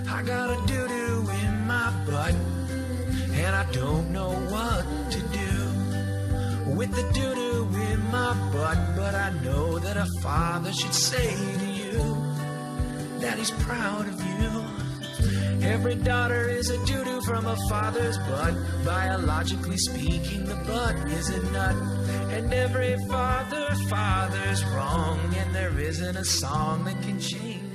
I got a doo-doo in my butt, and I don't know what to do with the doo-doo in my butt. But I know that a father should say to you that he's proud of you. Every daughter is a doo-doo from a father's butt. Biologically speaking, the butt is a nut. And every father's wrong, and there isn't a song that can change